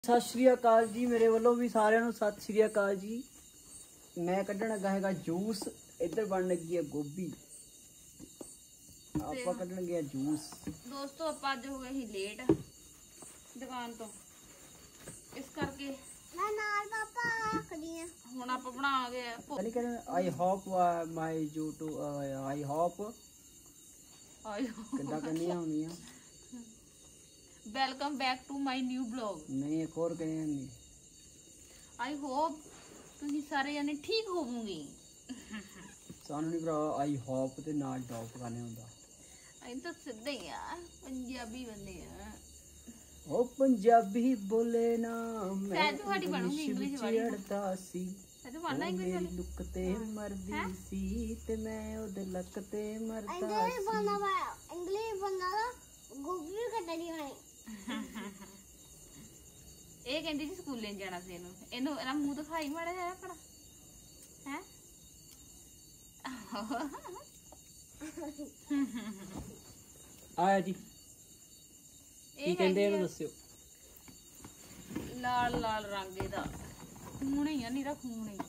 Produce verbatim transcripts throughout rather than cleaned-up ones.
सत श्री अकाल जी मेरे वालों भी सारिਆਂ ਨੂੰ सत श्री अकाल जी। मैं ਕੱਢਣ ਲੱਗਾ ਹੈਗਾ ਜੂਸ। ਇੱਧਰ ਬਣ ਲੱਗੀ ਹੈ ਗੋਭੀ। ਆਪਾਂ ਕੱਢਣ ਗਿਆ ਜੂਸ। ਦੋਸਤੋ ਆਪਾਂ ਅੱਜ ਹੋ ਗਏ ਹੀ ਲੇਟ ਦੁਕਾਨ ਤੋਂ, ਇਸ ਕਰਕੇ ਮੈਂ ਨਾਲ ਪਾਪਾ ਆਖਦੀ ਆ ਹੁਣ ਆਪਾਂ ਬਣਾਵਾਂਗੇ। ਨਹੀਂ ਕਹਿੰਦੇ I hope my YouTube I hope I ਕਿੱਦਾਂ ਕਰਨੀਆਂ ਹੁੰਦੀਆਂ। Welcome back to my new blog. नहीं एक और कहीं नहीं। आई होप तुसी सारे जने ठीक होवोगे। सानू नहीं भरा आई होप ते ना डॉप गाने हुंदा। आई तो सीधे ही आ पंजाबी बंदे आ। ओ पंजाबी बोले ना मैं शायद तुम्हारी बनूंगी इंग्लिश वाली। चढ़दा सी शायद बनना इंग्लिश वाली। लुक ते मरदी सी ते मैं ओदे लक ते मरदा सी। इंग्लिश बनना पाया इंग्लिश बनना गोभी कटड़ी वाली। ਇਹ ਕਹਿੰਦੀ ਸੀ ਸਕੂਲੇ ਜਾਣਾ ਸੀ। ਇਹਨੂੰ ਇਹਨੂੰ ਇਹਦਾ ਮੂੰਹ ਦਿਖਾਈ ਮਾੜਾ ਜਿਹਾ ਆਪਣਾ ਹੈ। ਆਇਆ ਜੀ ਕੀ ਕਹਿੰਦੇ ਇਹਨੂੰ ਦੱਸਿਓ। ਲਾਲ ਲਾਲ ਰੰਗ ਇਹਦਾ ਖੂਨ ਹੀ ਆ, ਨੀਰਾ ਖੂਨ ਹੀ।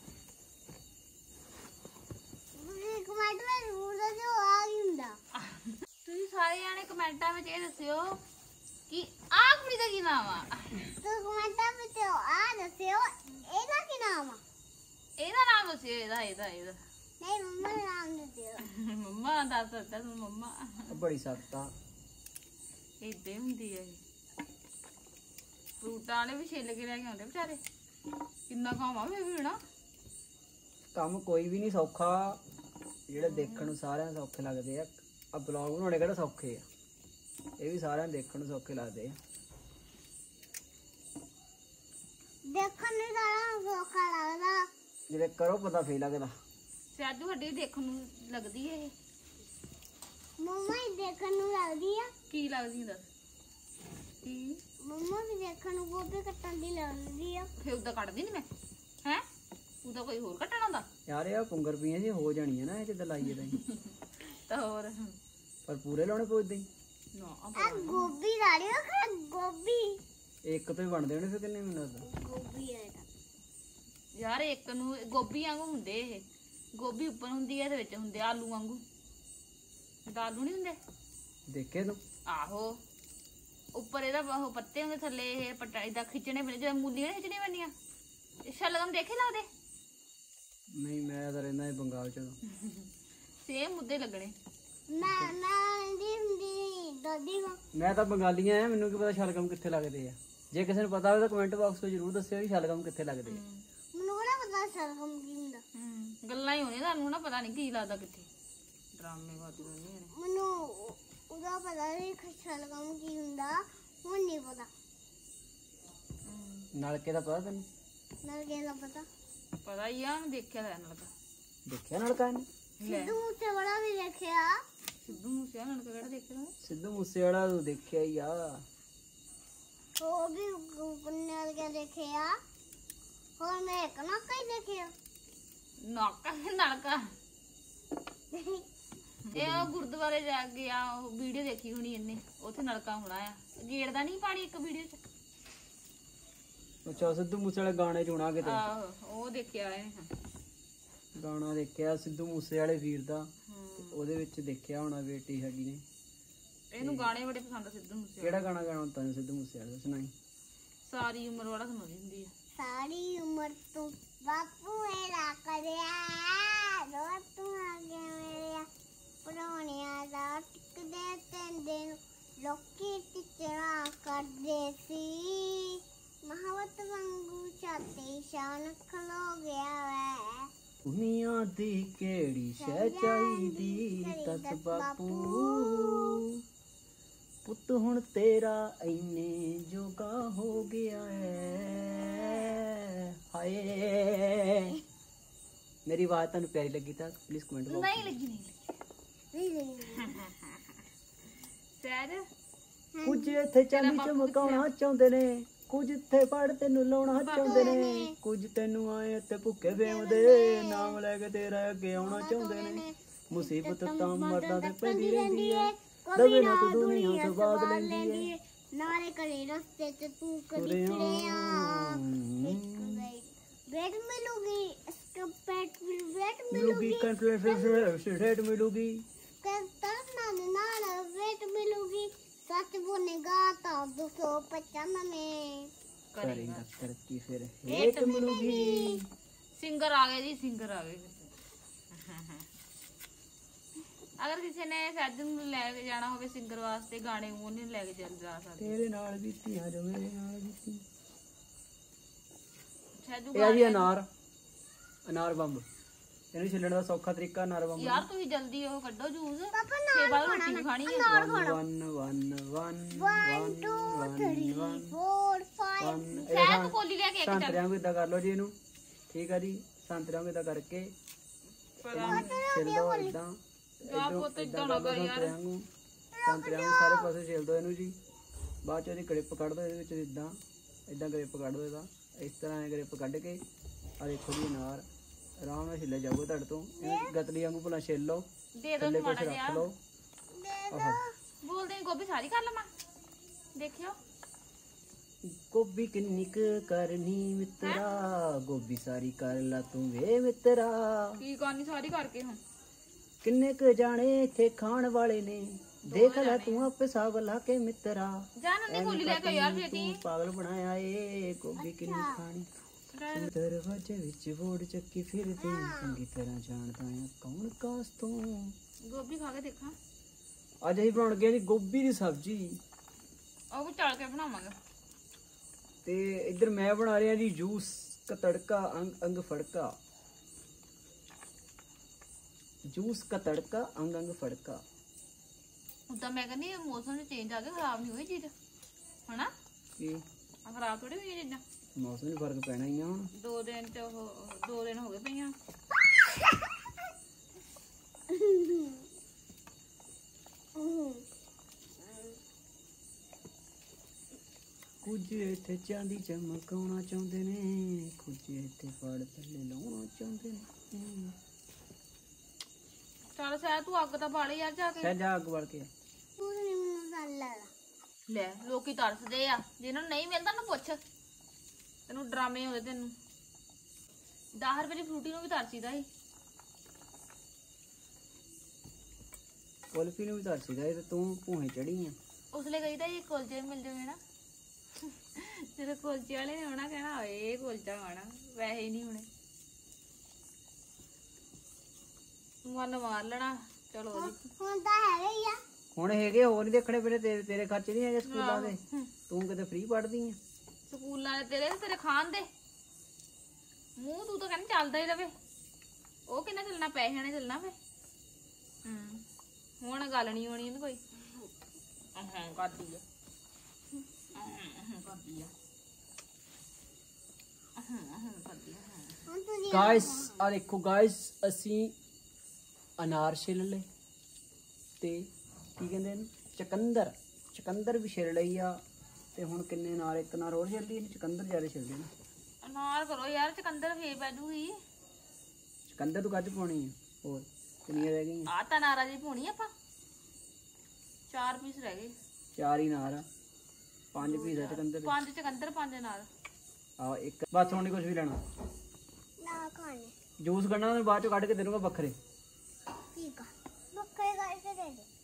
ਤੁਸੀਂ ਕਮੈਂਟ ਵਿੱਚ ਜ਼ਰੂਰ ਦੱਸਿਓ ਆ ਕੀ ਹੁੰਦਾ। ਤੁਸੀਂ ਸਾਰੇ ਜਾਣੇ ਕਮੈਂਟਾਂ ਵਿੱਚ ਇਹ ਦੱਸਿਓ ਕਿ ਆ ਕੁੜੀ ਦਾ ਕੀ ਨਾਮ ਆ। ਤੁਸੀਂ ਕਮੈਂਟਾਂ ਵਿੱਚ ਆ ਦੱਸਿਓ ਇਹਦਾ ਕੀ ਨਾਮ ਆ। ਇਹਦਾ ਨਾਮ ਦੱਸਿਓ। ਇਹਦਾ ਇਹਦਾ ਇਹਦਾ ਨਹੀਂ ਮੰਮਾ ਦਾ ਨਾਮ ਦੱਸਿਓ। ਮੰਮਾ ਦੱਸ ਦਿੱਤਾ ਤੂੰ। ਮੰਮਾ ਬੜੀ ਸਖਤ ਆ। ਏਦਾਂ ਹੁੰਦੀ ਹੈ। ਫਰੂਟਾਂ ਵਾਲੇ ਵੀ ਛਿੱਲ ਕੇ ਲੈ ਕੇ ਆਉਂਦੇ ਵਿਚਾਰੇ। ਕਿੰਨਾ ਖਾਵਾਂਗੇ ਵੀ ਨਾ। ਕੰਮ ਕੋਈ ਵੀ ਨਹੀਂ ਸੌਖਾ। ਜਿਹੜੇ ਦੇਖਣ ਨੂੰ ਸਾਰਿਆਂ ਨੂੰ ਸੌਖੇ ਲੱਗਦੇ ਆ। ਆ ਬਲੌਗ ਬਣਾਉਣੇ ਕਿਹੜਾ ਸੌਖੇ ਆ। ਇਹ ਵੀ ਸਾਰਿਆਂ ਨੂੰ ਦੇਖਣ ਨੂੰ ਸੌਖੇ ਲੱਗਦੇ ਆ। ਦੇਖਣ ਨੂੰ ਸਾਰਾ ਸੌਖਾ ਲੱਗਦਾ, ਜਿਹੜੇ ਕਰੋ ਪਤਾ ਫੇਰ ਲੱਗਦਾ। ਸਿਆਜੂ ਹੱਡੀ ਦੇਖਣ ਨੂੰ ਲੱਗਦੀ ਹੈ ਇਹ। ਮੰਮਾ ਹੀ ਦੇਖਣ ਨੂੰ ਲੱਗਦੀ ਆ। ਕੀ ਲੱਗਦੀ ਦੱਸ। ਕੀ ਮੰਮਾ ਵੀ ਦੇਖਣ ਨੂੰ ਗੋਭੀ ਕੱਟਣ ਦੀ ਲੱਗਦੀ ਆ। ਫੇਰ ਉਦਾਂ ਕੱਢਦੀ ਨਹੀਂ ਮੈਂ ਹੈ। ਉਦਾਂ ਕੋਈ ਹੋਰ ਕੱਟਣਾ ਹੁੰਦਾ ਯਾਰ ਇਹ ਪੁੰਗਰ ਪੀਆਂ ਜੀ ਹੋ ਜਾਣੀਆਂ ਨਾ ਇਹ ਜਿੱਦਾਂ ਲਾਈਏ ਤਾਂ ਤਾਂ ਹੋਰ। ਪਰ ਪੂਰੇ ਲਾਉਣੇ ਪਊ ਹੀ ਨਾ ਆ ਗੋਭੀ ਲਾੜੀ ਖਾ ਗੋਭੀ ਇੱਕ ਤੋਂ ਹੀ ਬਣਦੇ ਹੋਣੇ ਫਿਰ ਕਿੰਨੇ ਮੈਨੂੰ ਲੱਗਦਾ। ਗੋਭੀ ਆ ਇਹਦਾ ਯਾਰ ਇੱਕ ਨੂੰ ਗੋਭੀ ਵਾਂਗੂ ਹੁੰਦੇ ਇਹ। ਗੋਭੀ ਉੱਪਰ ਹੁੰਦੀ ਹੈ ਤੇ ਵਿੱਚ ਹੁੰਦੇ ਆਲੂ ਵਾਂਗੂ। ਆਲੂ ਨਹੀਂ ਹੁੰਦੇ ਦੇਖੇ ਤੂੰ। ਆਹੋ ਉੱਪਰ ਇਹਦਾ ਉਹ ਪੱਤੇ ਹੁੰਦੇ, ਥੱਲੇ ਇਹ ਪੱਟਾ ਇਦਾਂ ਖਿੱਚਣੇ ਪੈਂਦੇ ਜਿਵੇਂ ਮੂਲੀਆਂ ਖਿੱਚਣੀਆਂ ਪੈਂਦੀਆਂ। ਸ਼ਲਗਮ ਦੇਖੇ ਲੱਗਦੇ। ਨਹੀਂ ਮੈਂ ਤਾਂ ਰਹਿੰਦਾ ਬੰਗਾਲ ਚ। ਸੇਮ ਮੁੱਦੇ ਲੱਗਣੇ। ਮੈਂ ਮੈਂ ਦੀ ਹੁੰਦੀ ਦਾਦੀ ਕੋ। ਮੈਂ ਤਾਂ ਬੰਗਾਲੀਆਂ ਆ, ਮੈਨੂੰ ਕੀ ਪਤਾ ਸ਼ਲਗਮ ਕਿੱਥੇ ਲੱਗਦੇ ਆ। ਜੇ ਕਿਸੇ ਨੂੰ ਪਤਾ ਹੋਵੇ ਤਾਂ ਕਮੈਂਟ ਬਾਕਸ ਵਿੱਚ ਜ਼ਰੂਰ ਦੱਸਿਓ ਕਿ ਸ਼ਲਗਮ ਕਿੱਥੇ ਲੱਗਦੇ ਆ। ਮੈਨੂੰ ਕਿਹੜਾ ਪਤਾ ਸ਼ਲਗਮ ਕੀ ਹੁੰਦਾ। ਹੂੰ ਗੱਲਾਂ ਹੀ ਹੋਣੀਆਂ ਤੁਹਾਨੂੰ ਨਾ, ਪਤਾ ਨਹੀਂ ਕੀ ਲੱਗਦਾ ਕਿੱਥੇ। ਡਰਾਮੇ ਬਾਤੀ ਹੁੰਦੀਆਂ ਨੇ। ਮੈਨੂੰ ਉਹਦਾ ਪਤਾ ਨਹੀਂ ਸ਼ਲਗਮ ਕੀ ਹੁੰਦਾ। ਹੁਣ ਨਹੀਂ ਪਤਾ। ਨਲਕੇ ਦਾ ਪਤਾ ਤੈਨੂੰ। ਨਲਕੇ ਦਾ ਪਤਾ ਪਤਾ ਹੀ ਆ, ਦੇਖਿਆ ਤਾਂ ਨਲਕਾ। ਦੇਖਿਆ ਨਲਕਾ ਇਹਨੇ। ਸਿੱਧੂ ਮੂਸੇ ਵਾਲਾ ਵੀ ਦੇਖਿਆ। ਸਿੱਧੂ ਮੂਸੇ ਨਲਕਾ ਕਿਹੜਾ ਦੇਖਿਆ। ਸਿੱਧੂ ਮੂਸੇ ਵਾਲਾ ਤੂੰ ਦੇਖਿਆ ਹੀ ਆ। ਉਹ ਵੀ ਨਲਕੇ ਦੇਖਿਆ। ਹੋਰ ਮੈਂ ਇੱਕ ਨਲਕਾ ਹੀ ਦੇਖਿਆ। ਨਲਕਾ ਨਲਕਾ ਇਹ ਉਹ ਗੁਰਦੁਆਰੇ ਜਾ ਕੇ ਆ ਉਹ ਵੀਡੀਓ ਦੇਖੀ ਹੋਣੀ ਇਹਨੇ। ਉੱਥੇ ਨਲਕਾ ਹੋਣਾ ਆ। ਗੇੜਦਾ ਨਹੀਂ ਪਾਣੀ ਇੱਕ ਵੀਡੀਓ ਚ। ਅੱਛਾ ਸਿੱਧੂ ਮੂਸੇ ਵਾਲੇ ਗਾਣੇ ਚ ਹੋਣਾ ਕਿਤੇ। ਆਹੋ ਉਹ ਦੇਖਿਆ ਇਹਨੇ। ਗਾਣਾ ਦੇਖਿਆ ਸਿੱਧੂ ਮੂਸੇ ਵਾਲੇ ਵੀਰ ਦਾ। ਉਹਦੇ ਵਿੱਚ ਦੇਖਿਆ ਹੋਣਾ ਬੇਟੀ ਸਾਡੀ ਨੇ। ਇਹਨੂੰ ਗਾਣੇ ਬੜੇ ਪਸੰਦ ਆ ਸਿੱਧੂ ਮੂਸੇ। ਕਿਹੜਾ ਗਾਣਾ ਗਾਣਾ ਹੁੰਦਾ ਸਿੱਧੂ ਮੂਸੇ ਵਾਲੇ ਦਾ ਸੁਣਾਈ। ਸਾਰੀ ਉਮਰ ਵਾਲਾ ਸੁਣਾਉਂਦੀ ਹੁੰਦੀ ਆ। ਸਾਰੀ ਉਮਰ ਤੂੰ ਬਾਪੂ ਮੇਰਾ ਕਰਿਆ ਰੋ ਤੂੰ ਆ ਗਿਆ ਮੇਰੇ ਪੁਰਾਣਿਆਂ ਦਾ ਟਿਕਦੇ ਤੈਂਦੇ ਨੂੰ ਲੋਕੀ ਟਿਚਰਾ ਕਰਦੇ ਸੀ। ਮਹਾਵਤ ਵਾਂਗੂ ਚਾਤੇ ਸ਼ਾਨ ਖਲੋ ਗਿਆ ਵੈ। ਦੁਨੀਆ ਦੀ ਕਿਹੜੀ ਸ਼ੈ ਚਾਹੀਦੀ ਦੱਸ ਬਾਪੂ। ਪੁੱਤ ਹੁਣ ਤੇਰਾ ਇੰਨੇ ਜੋਗਾ ਹੋ ਗਿਆ ਹੈ। ਹਾਏ ਮੇਰੀ ਆਵਾਜ਼ ਤੁਹਾਨੂੰ ਪਿਆਰੀ ਲੱਗੀ ਤਾਂ ਪਲੀਜ਼ ਕਮੈਂਟ ਬਾਕਸ। ਨਹੀਂ ਲੱਗੀ ਨਹੀਂ ਨਹੀਂ ਸੈਰ ਕੁਝ ਇੱਥੇ ਚਾਂਦੀ ਚਮਕਾਉਣਾ ਚਾਹੁੰਦੇ ਨੇ, ਕੁਝ ਇੱਥੇ ਪੜ ਤੈਨੂੰ ਲਾਉਣਾ ਚਾਹੁੰਦੇ ਨੇ, ਕੁਝ ਤੈਨੂੰ ਆਏ ਤੇ ਭੁੱਖੇ ਵੇਵਦੇ ਨਾਮ ਲੈ ਕੇ ਤੇਰਾ ਅੱਗੇ ਆਉਣਾ ਚਾਹੁੰਦੇ ਨੇ। ਮੁਸੀਬਤ ਤਾਂ ਮਰਦਾਂ ਤੇ ਪੈਂਦੀ ਰਹਿੰਦੀ ਏ, ਦਵੇ ਨਾ ਤੂੰ ਦੁਨੀਆ ਤੋਂ ਬਾਦ ਲੈਂਦੀ ਏ। ਨਾਲੇ ਕਰੇ ਰਸਤੇ ਤੇ ਤੂੰ ਕਦੀ ਤੁਰਿਆ। ਫਿਰਿਆ ਇੱਕ ਲਾਈਟ ਬੈਡ ਮਿਲੂਗੀ इसका पेट वेट मिलूगी मिलूगी कंट्रोल मिलूगी कर तरना नाल वेट मिलूगी सच बोलेगा तो दो सौ पचानवे करेगा तरक्की फिर हेट हेट मिलूगी ਸਿੰਗਰ ਆ ਗਏ ਜੀ ਸਿੰਗਰ ਆ ਗਏ ਅਗਰ ਕਿਸੇ ਨੇ ਸੈਜੂ ਨੂੰ ਲੈ ਕੇ ਜਾਣਾ ਹੋਵੇ ਸਿੰਗਰ ਵਾਸਤੇ ਗਾਣੇ ਉਹ ਨਹੀਂ ਲੈ ਕੇ ਚੱਲ ਜਾ ਸਕਦੇ तेरे नाल बीती आ जो मेरे नाल बीती ਸੈਜੂ ਇਹ ਆ ਜੀ ਅਨਾਰ ਅਨਾਰ ਬੰਬ ਇਹਨੂੰ ਛਿੱਲਣ ਦਾ ਸੌਖਾ ਤਰੀਕਾ ਅਨਾਰ ਬੰਬ ਯਾਰ ਤੁਸੀਂ ਜਲਦੀ ਉਹ ਕੱਢੋ ਜੂਸ ਪਾਪਾ ਤੇ ਬਾਅਦ ਰੋਟੀ ਵੀ ਖਾਣੀ ਹੈ one one one one one two three four five ਸੈਜੂ ਕੋਲੀ ਲੈ ਕੇ ਇੱਕ ਚੱਲ ਸੰਤਰਿਆਂ ਨੂੰ ਇਦਾਂ ਕਰ ਲਓ ਜੀ ਇਹਨੂੰ ਠੀਕ ਆ ਜੀ ਸੰਤਰਿਆਂ ਨੂੰ ਇਦਾਂ ਕਰਕੇ ਛਿੱਲ ਦੋ ਇਦਾਂ ਜਾ ਪੁੱਤ ਇਦਾਂ ਨਾ ਕਰ ਯਾਰ ਸੰਤਰਿਆਂ ਨੂੰ ਸਾਰੇ ਪਾਸੇ ਛਿੱਲ ਦੋ ਇਹਨੂੰ ਜੀ ਬਾਅਦ ਚ ਉਹਦੀ ਗ੍ਰਿਪ ਕੱਢ ਦੋ ਇਹਦੇ ਵਿੱਚ ਇਦਾਂ ਇਦਾਂ ਗ੍ਰਿਪ ਕੱਢ ਦੋ ਇਹਦਾ ਇਸ ਤਰ੍ਹਾਂ ਇਹ ਗ੍ਰਿਪ ਕੱਢ ਕੇ ਆ ਦੇਖੋ ਜੀ ਅਨਾਰ ਆਰਾਮ ਨਾਲ ਛਿੱਲਿਆ ਜਾਊਗਾ ਤੁਹਾਡੇ ਤੋਂ ਇਹਨੂੰ ਗਤਲੀ ਵਾਂਗੂ ਭਲਾ ਛਿੱਲ ਲਓ ਦੇ ਦੋ ਥੱਲੇ ਕੁਛ ਮਾੜਾ ਜਿਹਾ ਰੱਖ ਲਓ ਆਹ ਬੋਲਦੇ ਨੀ ਗੋਭੀ ਸਾਰੀ ਕਰ ਲਵਾਂ ਦੇਖਿਓ ਗੋਭੀ ਕਿੰਨੀ ਕੁ ਕਰਨੀ ਮਿੱਤਰਾ ਗੋਭੀ ਸਾਰੀ ਕਰ ਲਾ ਤੂੰ ਵੇ ਮਿੱਤਰਾ ਕੀ ਕਰਨੀ ਸਾਰੀ ਕਰਕੇ ਹੁਣ ਕਿੰਨੇ ਕੁ ਜਾਣੇ ਇੱਥੇ ਖਾਣ ਵਾਲੇ ਨੇ ਦੇਖ ਲੈ ਤੂੰ ਆਪੇ ਹਿਸਾਬ ਲਾ ਕੇ ਮਿੱਤਰਾ ਜਾਨ ਨੇ ਕੋਲੀ ਲੈ ਕੇ ਯਾਰ ਬੇਟੀ ਤੂੰ ਪਾਗਲ ਬਣਾਇਆ ਏ ਗੋਭੀ ਕਿੰਨੀ ਖਾਣੀ ਦਰਵਾਜ਼ੇ ਵਿੱਚ ਵੋੜ ਚੱਕੀ ਫਿਰਦੇ ਚੰਗੀ ਤਰ੍ਹਾਂ ਜਾਣਦਾ ਆ ਕੌਣ ਕਾਸ ਤੋਂ ਗੋਭੀ ਖਾ ਕੇ ਦੇਖਾਂ ਅੱਜ ਅਸੀਂ ਬਣਾਉਣ ਗਏ ਜੀ ਗੋਭੀ ਦੀ ਸਬਜ਼ੀ ਉਹ ਵੀ ਤਲ ਕੇ ਬਣਾਵਾਂਗੇ ਤੇ ਇੱਧਰ ਮੈਂ ਬਣਾ ਰਿਹਾ ਜੀ ਜੂਸ ਕਾ ਤੜਕਾ ਅੰਗ ਅੰਗ ਫੜਕਾ ਜੂਸ ਕਾ ਤੜਕਾ ਅੰਗ ਅੰਗ ਫੜਕਾ ਉਦਾਂ ਮੈਂ ਕਹਿੰਦੀ ਮੌਸਮ ਚ ਚੇਂਜ ਆ ਗਿਆ ਖਰਾਬ ਨਹੀਂ ਹੋਈ ਚੀਜ਼ ਹਨਾ ਕੀ ਆ ਖਰਾਬ ਥੋੜੀ ਹੋਈ ਚੀਜ਼ਾਂ ਮੌਸਮ ਨੂੰ ਫਰਕ ਪੈਣਾ ਹੀ ਆ ਹੁਣ ਦੋ ਦਿਨ ਚ ਉਹ ਦੋ ਦਿਨ ਹੋ ਗਏ ਪਈਆਂ ਕੁਝ ਇੱਥੇ ਚਾਂਦੀ ਚਮਕਾਉਣਾ ਚਾਹੁੰਦੇ ਨੇ ਕੁਝ ਇੱਥੇ ਫੜ ਥੱਲੇ ਲਾਉਣਾ ਚਾਹੁੰਦੇ ਨੇ ਚੱਲ ਸਹਿ ਤੂੰ ਅੱਗ ਤਾਂ ਬਾਲੇ ਯਾਰ ਜਾ ਕੇ ਸਹਿ ਜਾ ਅੱਗ ਵੜ ਕੇ ਤੂੰ ਨਹੀਂ ਮੈਨੂੰ ਸਾਲਾ ਲੈ ਲੋਕੀ ਤਰਸਦੇ ਆ ਜਿਹਨਾਂ ਨੂੰ ਨਹੀਂ ਮਿਲਦਾ ਨਾ ਪੁੱਛ ਤੈਨੂੰ ਡਰਾਮੇ ਹੋਏ ਤੈਨੂੰ ਦਸ ਰੁਪਏ ਦੀ ਫਰੂਟੀ ਨੂੰ ਵੀ ਤਰਸੀਦਾ ਸੀ ਕੁਲਫੀ ਨੂੰ ਵੀ ਤਰਸੀਦਾ ਇਹ ਤੇ ਤੂੰ ਭੂਹੇ ਚੜੀ ਆ ਉਸਲੇ ਕਹੀਦਾ ਇਹ ਕੁਲਚੇ ਮਿਲ ਜਾਵੇ ਨਾ ਜਦੋਂ ਕੁਲਚੇ ਵਾਲੇ ਨੇ ਆਉਣਾ ਕਹਿਣਾ ਓਏ ਇਹ ਕੁਲਚਾ ਖਾਣਾ ਵੈਸੇ ਹੀ ਨਹੀਂ ਹੋਣੇ ਮਨ ਮਾਰ ਲੈਣਾ ਚਲੋ ਜੀ ਹੁਣ ਤਾਂ ਹੈਗਾ ਹੀ ਆ ਹੁਣ ਹੈਗੇ ਹੋਰ ਨਹੀਂ ਦੇਖਣੇ ਪੈਣੇ ਤੇਰੇ ਤੇਰੇ ਖਰਚੇ ਨਹੀਂ ਹੈਗੇ ਸਕੂਲਾਂ ਦੇ ਤੂੰ ਕਿਤੇ ਫ੍ਰੀ ਪੜ੍ਹਦੀ ਆ ਸਕੂਲਾਂ ਦੇ ਤੇਰੇ ਤੇ ਤੇਰੇ ਖਾਣ ਦੇ ਮੂੰਹ ਤੂੰ ਤਾਂ ਕਹਿੰਦੀ ਚੱਲਦਾ ਹੀ ਰਵੇ ਉਹ ਕਿੰਨਾ ਚੱਲਣਾ ਪੈਸਿਆਂ ਨੇ ਚੱਲਣਾ ਫੇ ਹੂੰ ਹੁਣ ਗੱਲ ਨਹੀਂ ਹੋਣੀ ਇਹਨੂੰ ਕੋਈ ਹਾਂ ਕਰਦੀ ਆ ਕਰਦੀ ਆ ਕਰਦੀ ਆ ਹੁਣ ਤੂੰ ਗਾਇਸ ਆ ਦੇਖੋ ਗਾਇਸ ਅਸੀਂ ਅਨਾਰ ਛਿੱਲ ਲਏ ਤੇ ਕੀ ਕਹਿੰਦੇ ਇਹਨੂੰ ਚਕੰਦਰ ਚਕੰਦਰ ਵੀ ਛਿੱਲ ਲਈ ਆ ਤੇ ਹੁਣ ਕਿੰਨੇ ਅਨਾਰ ਇੱਕ ਅਨਾਰ ਹੋਰ ਛਿੱਲ ਲਈ ਚਕੰਦਰ ਜ਼ਿਆਦਾ ਛਿੱਲਦੇ ਨੇ ਅਨਾਰ ਕਰੋ ਯਾਰ ਚਕੰਦਰ ਫੇਰ ਪੈ ਜੂਗੀ ਚਕੰਦਰ ਤੂੰ ਕੱਜ ਪਾਉਣੀ ਆ ਹੋਰ ਕਿੰਨੀਆਂ ਰਹਿ ਗਈਆਂ ਆ ਤਾਂ ਨਾਰਾ ਜੀ ਪਾਉਣੀ ਆਪਾਂ ਚਾਰ ਪੀਸ ਰਹਿ ਗਏ ਚਾਰ ਹੀ ਅਨਾਰ ਆ ਪੰਜ ਪੀਸ ਆ ਚਕੰਦਰ ਦੇ ਪੰਜ ਚਕੰਦਰ ਪੰਜ ਨਾਲ ਆ ਇੱਕ ਬਸ ਹੁਣ ਨੀ ਕੁਝ ਵੀ ਲੈਣਾ ਨਾ ਖਾਣੇ ਜੂਸ ਕੱਢਣਾ ਮੈਂ ਬਾਅਦ ਚੋਂ ਕੱਢ ਕੇ ਦੇ ਦੂੰਗਾ ਵੱਖਰੇ ਠੀਕ ਆ ਬੱਕਰੇ ਕਰਕੇ ਦੇ ਦੇ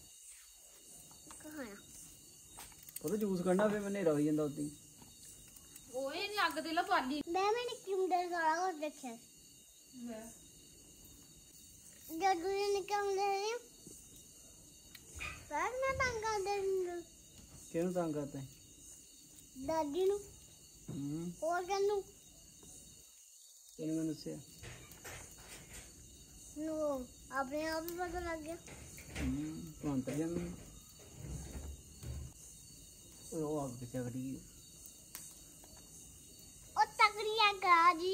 ਖਾਣਾ ਉਹ ਜੂਸ ਕੱਢਣਾ ਫੇ ਮੈਂ ਹਨੇਰਾ ਹੋਈ ਜਾਂਦਾ ਉਦੋਂ ਹੀ ਓਏ ਨੀ ਅੱਗ ਤੇ ਲਾ ਪਾਲੀ ਮੈਂ ਮੈंने किंडर सारा कुछ देखा जब दूर निकल रहे हैं सर मैं तंग कर दे ਕਿਹਨੂੰ ਤੰਗ ਕਰਦਾ ਹੈ दादी नु ਹੂੰ और कनु ਤੈਨੂੰ ਮੈਂ ਦੱਸਿਆ नो अपने आप ही पता लग गया ਹੂੰ ਤੂੰ ਅੰਤਰ ਜਾਂਦੀ ਉਹ ਅੱਗ ਪਿੱਛੇ ਖੜੀ और तकड़िया का जी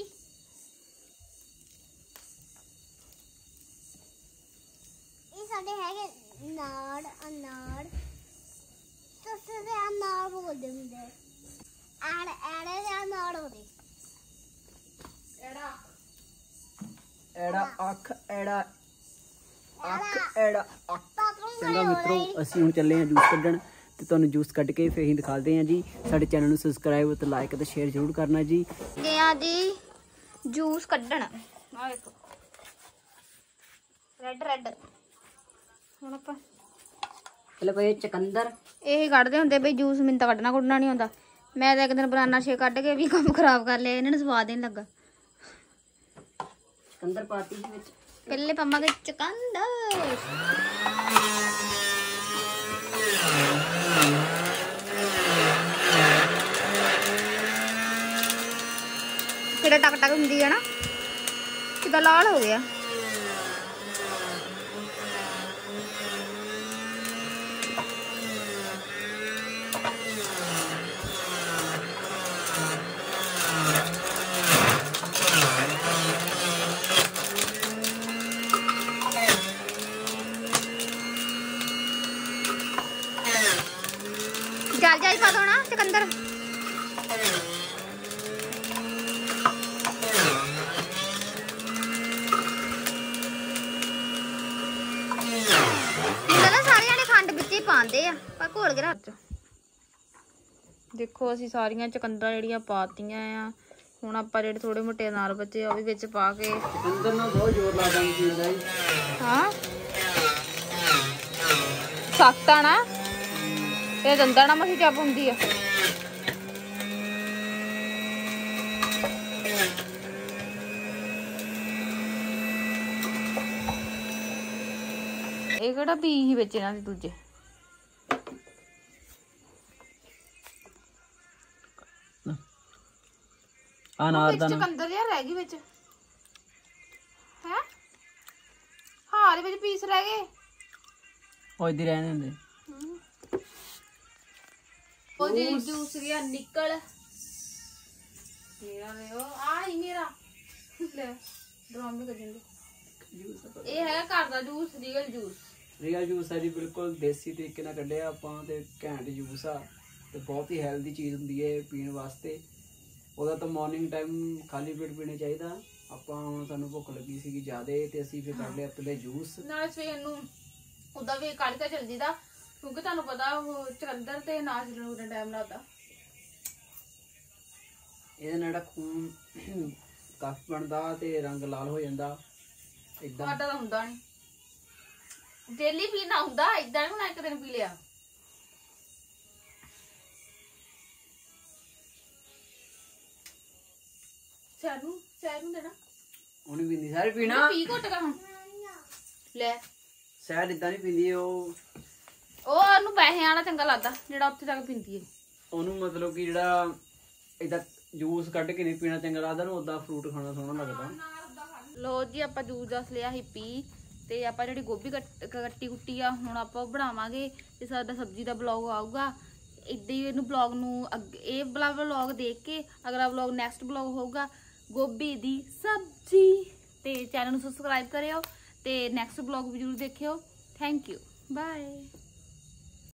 ये साडे हैगे नाड़ अनाड़ तो से अनाड़ बोलदे हुंदे आड़ आड़े दे अनाड़ होदे ਐੜਾ ਐੜਾ ਅੱਖ ਐੜਾ ਅੱਖ ਐੜਾ ਅੱਖ पापा ਚੰਗਾ ਮਿੱਤਰੋ ਅਸੀਂ ਹੁਣ ਚੱਲੇ ਹਾਂ ਜੂਸ ਕੱਢਣ ਤੇ ਤੁਹਾਨੂੰ ਜੂਸ ਕੱਢ ਕੇ ਫਿਰ ਅਸੀਂ ਦਿਖਾਉਂਦੇ ਹਾਂ ਜੀ। ਸਾਡੇ ਚੈਨਲ ਨੂੰ ਸਬਸਕ੍ਰਾਈਬ ਤੇ ਲਾਈਕ ਤੇ ਸ਼ੇਅਰ ਜ਼ਰੂਰ ਕਰਨਾ ਜੀ। ਗਿਆ ਜੀ ਜੂਸ ਕੱਢਣ, ਆ ਵੇਖੋ ਰੈੱਡ ਰੈੱਡ। ਹੁਣ ਆਪਾਂ ਚਲੋ ਭਾਈ ਚਕੰਦਰ ਇਹ ਕੱਢਦੇ ਹੁੰਦੇ ਬਈ ਜੂਸ, ਮੈਨੂੰ ਤਾਂ ਕੱਢਣਾ ਕੁੱਢਣਾ ਨਹੀਂ ਆਉਂਦਾ। ਮੈਂ ਤਾਂ ਇੱਕ ਦਿਨ ਬਨਾਨਾ ਸ਼ੇਕ ਕੱਢ ਕੇ ਵੀ ਕੰਮ ਖਰਾਬ ਕਰ ਲਿਆ, ਇਹਨਾਂ ਨੂੰ ਸਵਾਦ ਹੀ ਨਹੀਂ ਲੱਗਾ। ਚਕੰਦਰ ਪਾਤੀ ਵਿੱਚ ਪਹਿਲੇ ਪਾਵਾਂਗੇ ਚਕੰਦਰ। ਕਿਹੜਾ ਟਕ ਟਕ ਹੁੰਦੀ ਹੈ ਨਾ, ਕਿਦਾਂ ਲਾਲ ਹੋ ਗਿਆ। ਜਲ ਜਾਈ ਪਾ ਦੋ ਨਾ ਚਕੰਦਰ। ਸਾਰਿਆਂ ਨੇ ਖੰਡ ਵਿੱਚ ਹੀ ਪਾਉਂਦੇ ਆ, ਪਰ ਘੋਲ ਕੇ ਰੱਖ। ਦੇਖੋ ਅਸੀਂ ਸਾਰੀਆਂ ਚਕੰਦਰਾਂ ਜਿਹੜੀਆਂ ਪਾਤੀਆਂ ਆ। ਹੁਣ ਆਪਾਂ ਜਿਹੜੇ ਥੋੜੇ ਮੋਟੇ ਅਨਾਰ ਬੱਚੇ ਆ ਉਹ ਵੀ ਵਿੱਚ ਪਾ ਕੇ। ਚਕੰਦਰ ਨਾਲ ਬਹੁਤ ਜ਼ੋਰ ਲੱਗਦਾ ਮਸ਼ੀਨ ਦਾ ਜੀ। ਹਾਂ ਸਖਤ ਆ ਨਾ, ਇਹ ਦੰਦਾਂ ਨਾਲ ਮਸੀ ਚੱਪ ਹੁੰਦੀ ਆ। ਇਹ ਕਿਹੜਾ ਬੀ ਹੀ ਵਿੱਚ ਇਹਨਾਂ ਦੇ ਦੂਜੇ। ਅਨਾਰ ਦਾ ਚਕੰਦਰ ਯਾਰ ਰਹਿ ਗਈ ਵਿੱਚ ਹੈ। ਹਾਂ ਇਹਦੇ ਵਿੱਚ ਪੀਸ ਰਹਿ ਗਏ, ਉਹ ਇੱਧਰ ਰਹਿਣ ਦਿੰਦੇ। ਉਹ ਜੀ ਜੂਸ ਗਿਆ ਨਿਕਲ ਮੇਰਾ ਵੇ ਉਹ ਆ ਹੀ ਮੇਰਾ ਲੈ ਡਰਾਮ ਵੀ ਕੱਢਣਗੇ। ਇਹ ਹੈਗਾ ਘਰ ਦਾ juice, real juice. Real juice ਹੈ ਜੀ, ਬਿਲਕੁਲ ਦੇਸੀ ਤਰੀਕੇ ਨਾਲ ਕੱਢਿਆ ਆਪਾਂ ਤੇ ਘੈਂਟ ਜੂਸ ਆ ਤੇ ਬਹੁਤ ਹੀ ਹੈਲਦੀ ਚੀਜ਼ ਹੁੰਦੀ ਹੈ ਪੀਣ ਵਾਸਤੇ। ਉਹਦਾ ਤਾਂ ਮਾਰਨਿੰਗ ਟਾਈਮ ਖਾਲੀ ਪੇਟ ਪੀਣਾ ਚਾਹੀਦਾ। ਆਪਾਂ ਹੁਣ ਸਾਨੂੰ ਭੁੱਖ ਲੱਗੀ ਸੀਗੀ ਜ਼ਿਆਦੇ ਤੇ ਅਸੀਂ ਫਿਰ ਕੱਢ ਲਿਆ ਤੇ ਜੂਸ। ਨਾਲ ਸਵੇਰ ਨੂੰ ਉਹਦਾ ਵੀ ਕੱਢ ਕੇ ਜਲਦੀ ਦਾ, ਕਿਉਂਕਿ ਤੁਹਾਨੂੰ ਪਤਾ ਉਹ ਚਕੰਦਰ ਤੇ ਨਾਚ ਨੂੰ ਦਾ ਟਾਈਮ ਲੱਗਦਾ। ਇਹਦੇ ਨਾਲ ਜਿਹੜਾ ਖੂਨ ਕਾਫੀ ਬਣਦਾ ਤੇ ਰੰਗ ਲਾਲ ਹੋ ਜਾਂਦਾ। ਇਦਾਂ ਸਾਡਾ ਤਾਂ ਹੁੰਦਾ ਨਹੀਂ, ਡੇਲੀ ਪੀਣਾ ਹੁੰਦਾ। ਇਦਾਂ ਨਹੀਂ ਹੁਣ ਇੱਕ ਦਿਨ ਪੀ ਲਿਆ। ਸੈਰੂ ਸੈਰੂ ਦੇਣਾ ਉਹਨੇ ਪੀਂਦੀ ਸਾਰੇ ਪੀਣਾ ਪੀ ਘੁੱਟ ਕੇ ਹੁਣ ਲੈ। ਸੈਰ ਇਦਾਂ ਨਹੀਂ ਪੀਂਦੀ ਉਹ, ਉਹ ਉਹਨੂੰ ਪੈਸੇ ਆਣਾ ਚੰਗਾ ਲੱਗਦਾ ਜਿਹੜਾ ਉੱਥੇ ਜਾ ਕੇ ਪੀਂਦੀ ਹੈ। ਉਹਨੂੰ ਮਤਲਬ ਕਿ ਜਿਹੜਾ ਇਦਾਂ ਜੂਸ ਕੱਢ ਕੇ ਨਹੀਂ ਪੀਣਾ ਚੰਗਾ ਲੱਗਦਾ, ਉਹਨੂੰ ਉਦਾਂ ਫਰੂਟ ਖਾਣਾ ਸੋਹਣਾ ਲੱਗਦਾ। ਲੋ ਜੀ ਆਪਾਂ ਜੂਸ ਜਸ ਲਿਆ ਸੀ ਪੀ, ਤੇ ਆਪਾਂ ਜਿਹੜੀ ਗੋਭੀ ਕੱਟੀ ਕੁੱਟੀ ਆ ਹੁਣ ਆਪਾਂ ਉਹ ਬਣਾਵਾਂਗੇ ਤੇ ਸਾਡਾ ਸਬਜ਼ੀ ਦਾ ਬਲੌਗ ਆਊਗਾ। ਇਦਾਂ ਹੀ ਇਹਨੂੰ ਬਲੌਗ ਨੂੰ ਇਹ ਵਾਲਾ ਬਲੌਗ ਦੇਖ ਕੇ ਅਗਲਾ ਬਲੌਗ ਨੈਕਸਟ ਬਲੌਗ ਹੋਊਗਾ ਗੋਭੀ ਦੀ ਸਬਜ਼ੀ। ਤੇ ਚੈਨਲ ਨੂੰ ਸਬਸਕ੍ਰਾਈਬ ਕਰਿਓ ਤੇ ਨੈਕਸਟ ਬਲੌਗ ਵੀ ਜ਼ਰੂਰ ਦੇਖਿਓ। Thank you, bye.